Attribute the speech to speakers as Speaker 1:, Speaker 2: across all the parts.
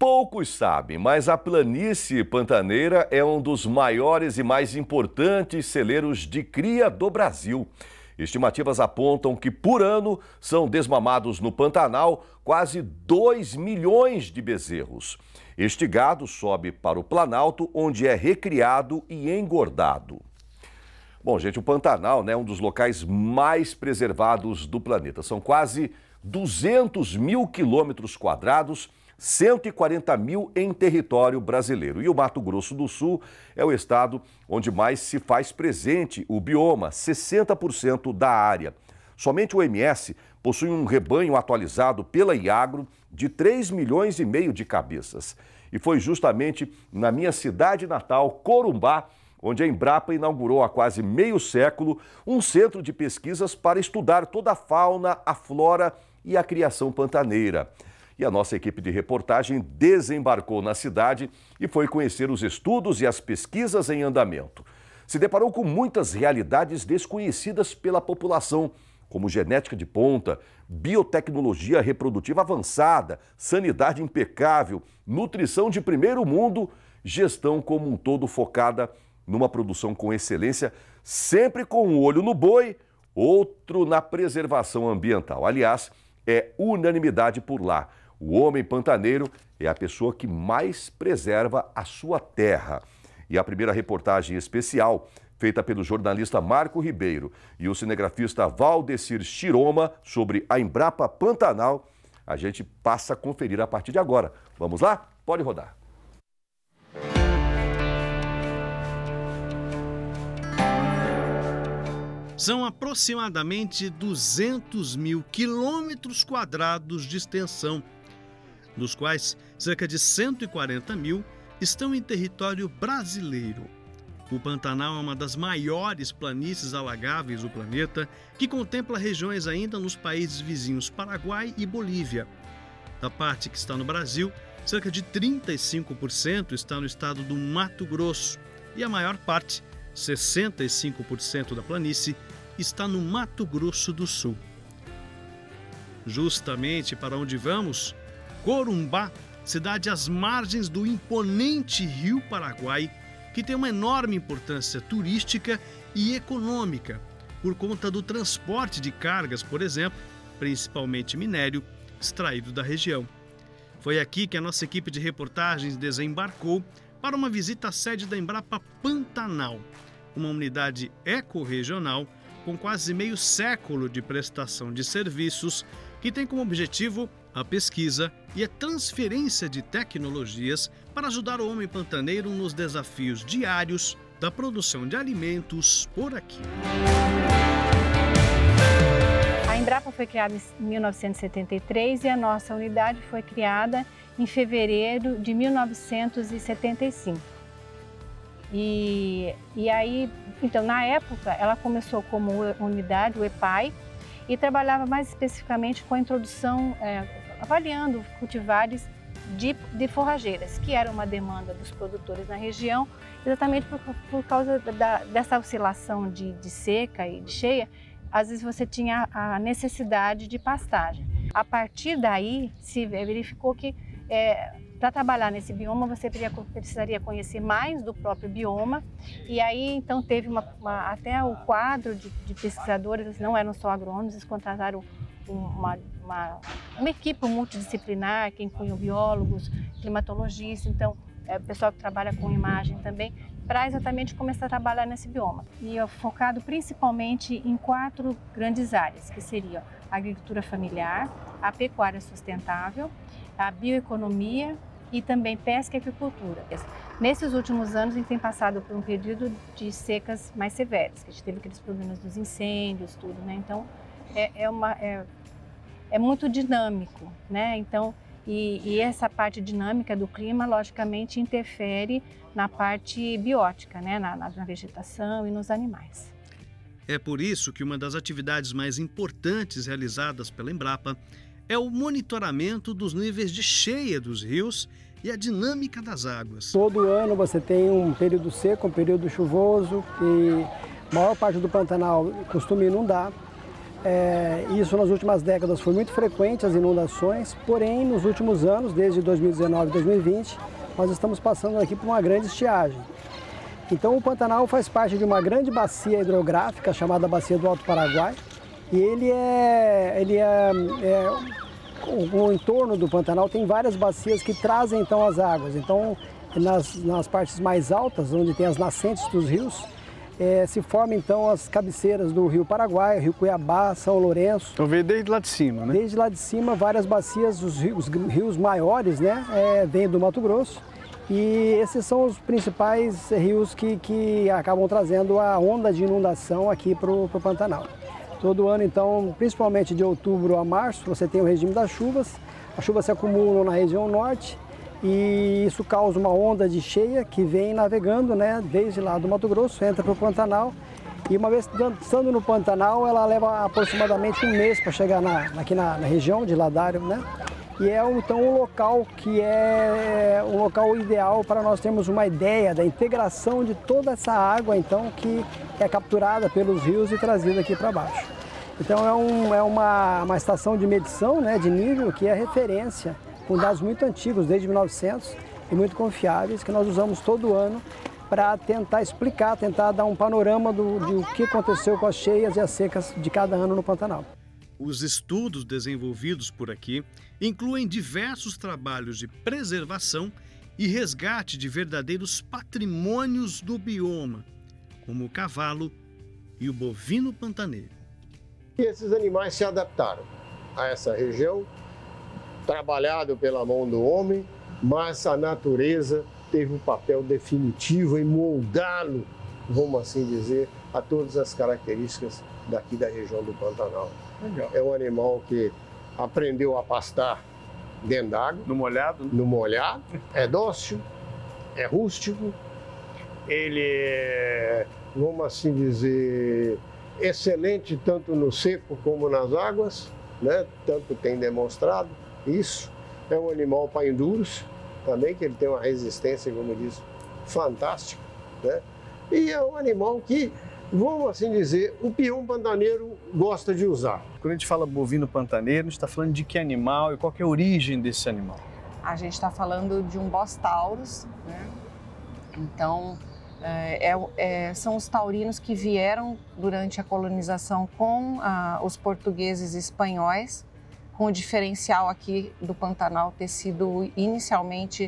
Speaker 1: Poucos sabem, mas a planície pantaneira é um dos maiores e mais importantes celeiros de cria do Brasil. Estimativas apontam que, por ano, são desmamados no Pantanal quase 2 milhões de bezerros. Este gado sobe para o Planalto, onde é recriado e engordado. Bom, gente, o Pantanal, é um dos locais mais preservados do planeta. São quase 200 mil quilômetros quadrados, 140 mil em território brasileiro. E o Mato Grosso do Sul é o estado onde mais se faz presente o bioma, 60% da área. Somente o MS possui um rebanho atualizado pela Iagro de 3,5 milhões de cabeças. E foi justamente na minha cidade natal, Corumbá, onde a Embrapa inaugurou há quase meio século um centro de pesquisas para estudar toda a fauna, a flora e a criação pantaneira. E a nossa equipe de reportagem desembarcou na cidade e foi conhecer os estudos e as pesquisas em andamento. Se deparou com muitas realidades desconhecidas pela população, como genética de ponta, biotecnologia reprodutiva avançada, sanidade impecável, nutrição de primeiro mundo, gestão como um todo focada numa produção com excelência, sempre com um olho no boi, outro na preservação ambiental. Aliás, é unanimidade por lá. O homem pantaneiro é a pessoa que mais preserva a sua terra. E a primeira reportagem especial, feita pelo jornalista Marco Ribeiro e o cinegrafista Valdecir Chiroma sobre a Embrapa Pantanal, a gente passa a conferir a partir de agora. Vamos lá? Pode rodar.
Speaker 2: São aproximadamente 200 mil quilômetros quadrados de extensão, dos quais cerca de 140 mil estão em território brasileiro. O Pantanal é uma das maiores planícies alagáveis do planeta, que contempla regiões ainda nos países vizinhos Paraguai e Bolívia. Da parte que está no Brasil, cerca de 35% está no estado do Mato Grosso e a maior parte, 65% da planície, está no Mato Grosso do Sul. Justamente para onde vamos, Corumbá, cidade às margens do imponente Rio Paraguai, que tem uma enorme importância turística e econômica, por conta do transporte de cargas, por exemplo, principalmente minério, extraído da região. Foi aqui que a nossa equipe de reportagens desembarcou para uma visita à sede da Embrapa Pantanal, uma unidade ecorregional com quase meio século de prestação de serviços, que tem como objetivo a pesquisa e a transferência de tecnologias para ajudar o homem pantaneiro nos desafios diários da produção de alimentos por aqui.
Speaker 3: A Embrapa foi criada em 1973 e a nossa unidade foi criada em fevereiro de 1975. E aí, então, na época, ela começou como unidade, o EPAI, e trabalhava mais especificamente com a introdução, avaliando cultivares de forrageiras, que era uma demanda dos produtores na região, exatamente por causa dessa oscilação de seca e de cheia. Às vezes você tinha a necessidade de pastagem. A partir daí, se verificou que para trabalhar nesse bioma você precisaria conhecer mais do próprio bioma, e aí então teve até o quadro de pesquisadores, não eram só agrônomos, eles contrataram uma equipe multidisciplinar, que incluiu biólogos, climatologistas, então pessoal que trabalha com imagem também, para exatamente começar a trabalhar nesse bioma. E focado principalmente em 4 grandes áreas, que seriam a agricultura familiar, a pecuária sustentável, a bioeconomia e também pesca e agricultura. Nesses últimos anos, a gente tem passado por um período de secas mais severas, que a gente teve aqueles problemas dos incêndios, tudo, né? Então, é muito dinâmico, né? Então, e essa parte dinâmica do clima, logicamente, interfere na parte biótica, né? Na vegetação e nos animais.
Speaker 2: É por isso que uma das atividades mais importantes realizadas pela Embrapa é o monitoramento dos níveis de cheia dos rios e a dinâmica das águas.
Speaker 4: Todo ano você tem um período seco, um período chuvoso, e a maior parte do Pantanal costuma inundar. Isso nas últimas décadas foi muito frequente, as inundações, porém nos últimos anos, desde 2019 e 2020, nós estamos passando aqui por uma grande estiagem. Então o Pantanal faz parte de uma grande bacia hidrográfica chamada Bacia do Alto Paraguai, e o entorno do Pantanal tem várias bacias que trazem então as águas. Então nas partes mais altas, onde tem as nascentes dos rios, se formam então as cabeceiras do Rio Paraguai, Rio Cuiabá, São Lourenço.
Speaker 2: Então veio desde lá de cima, né?
Speaker 4: Desde lá de cima, várias bacias, os rios maiores, né, vêm do Mato Grosso. E esses são os principais rios que acabam trazendo a onda de inundação aqui para o Pantanal. Todo ano, então, principalmente de outubro a março, você tem o regime das chuvas. As chuvas se acumulam na região norte e isso causa uma onda de cheia que vem navegando, né, desde lá do Mato Grosso, entra para o Pantanal. E uma vez estando no Pantanal, ela leva aproximadamente um mês para chegar aqui na região de Ladário, né? E é então um local que é um local ideal para nós termos uma ideia da integração de toda essa água então que é capturada pelos rios e trazida aqui para baixo. Então é uma estação de medição, né, de nível que é referência, com dados muito antigos, desde 1900, e muito confiáveis, que nós usamos todo ano para tentar explicar, tentar dar um panorama de o que aconteceu com as cheias e as secas de cada ano no Pantanal.
Speaker 2: Os estudos desenvolvidos por aqui incluem diversos trabalhos de preservação e resgate de verdadeiros patrimônios do bioma, como o cavalo e o bovino pantaneiro.
Speaker 5: E esses animais se adaptaram a essa região, trabalhado pela mão do homem, mas a natureza teve um papel definitivo em moldá-lo, vamos assim dizer, a todas as características daqui da região do Pantanal.
Speaker 2: Legal.
Speaker 5: É um animal que aprendeu a pastar dentro d'água.
Speaker 2: No molhado?
Speaker 5: No molhado. É dócil, é rústico, ele é, vamos assim dizer, excelente tanto no seco como nas águas, né? Tanto tem demonstrado isso. É um animal para enduros também, que ele tem uma resistência, como eu disse, fantástica, né? E é um animal que, vamos assim dizer, o peão pantaneiro gosta de usar.
Speaker 2: Quando a gente fala bovino pantaneiro, a gente está falando de que animal e qual que é a origem desse animal?
Speaker 6: A gente está falando de um Bos taurus, né? Então, são os taurinos que vieram durante a colonização com os portugueses e espanhóis, com o diferencial aqui do Pantanal ter sido inicialmente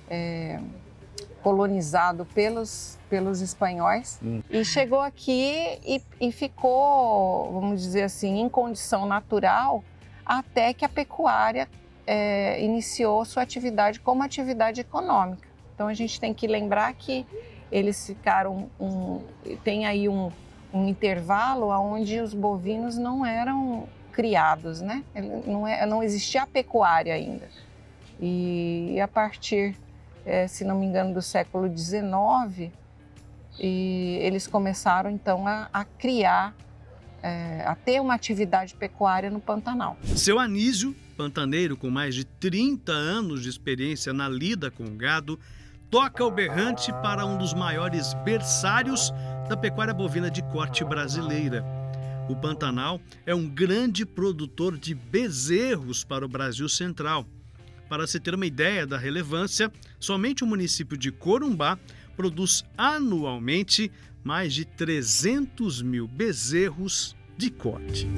Speaker 6: colonizado pelos espanhóis e chegou aqui e ficou, vamos dizer assim, em condição natural até que a pecuária iniciou sua atividade como atividade econômica. Então a gente tem que lembrar que eles ficaram, tem aí um intervalo onde os bovinos não eram criados, né? Não existia a pecuária ainda. E a partir, se não me engano, do século XIX, eles começaram então a criar, a ter uma atividade pecuária no Pantanal.
Speaker 2: Seu Anísio, pantaneiro com mais de 30 anos de experiência na lida com gado, toca o berrante para um dos maiores berçários da pecuária bovina de corte brasileira. O Pantanal é um grande produtor de bezerros para o Brasil Central. Para se ter uma ideia da relevância, somente o município de Corumbá produz anualmente mais de 300 mil bezerros de corte.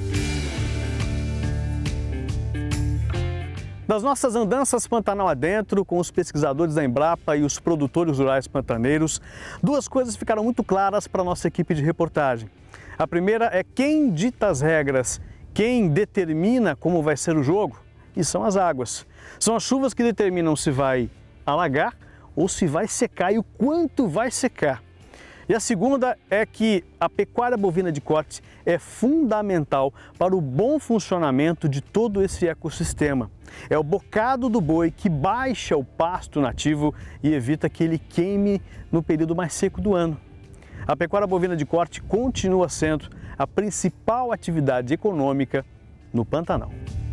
Speaker 2: Das nossas andanças Pantanal adentro, com os pesquisadores da Embrapa e os produtores rurais pantaneiros, duas coisas ficaram muito claras para a nossa equipe de reportagem. A primeira é quem dita as regras, quem determina como vai ser o jogo, e são as águas. São as chuvas que determinam se vai alagar ou se vai secar e o quanto vai secar. E a segunda é que a pecuária bovina de corte é fundamental para o bom funcionamento de todo esse ecossistema. É o bocado do boi que baixa o pasto nativo e evita que ele queime no período mais seco do ano. A pecuária bovina de corte continua sendo a principal atividade econômica no Pantanal.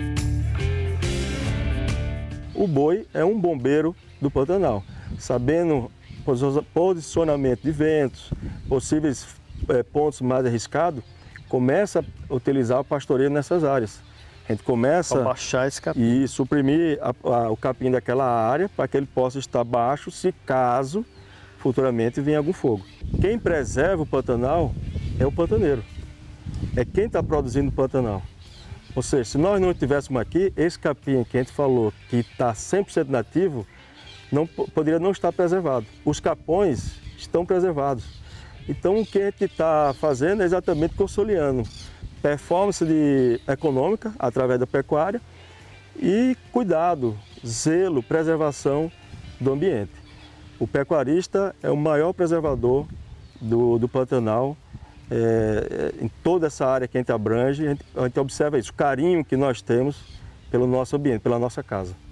Speaker 7: O boi é um bombeiro do Pantanal, sabendo posicionamento de ventos, possíveis pontos mais arriscados, começa a utilizar o pastoreio nessas áreas. A gente começa
Speaker 8: a baixar esse capim
Speaker 7: e suprimir o capim daquela área para que ele possa estar baixo se caso futuramente venha algum fogo. Quem preserva o Pantanal é o pantaneiro, é quem está produzindo o Pantanal. Ou seja, se nós não estivéssemos aqui, esse capim que a gente falou que está 100% nativo, poderia não estar preservado. Os capões estão preservados. Então o que a gente está fazendo é exatamente consolidando performance econômica através da pecuária e cuidado, zelo, preservação do ambiente. O pecuarista é o maior preservador do Pantanal, em toda essa área que a gente abrange, a gente observa isso, o carinho que nós temos pelo nosso ambiente, pela nossa casa.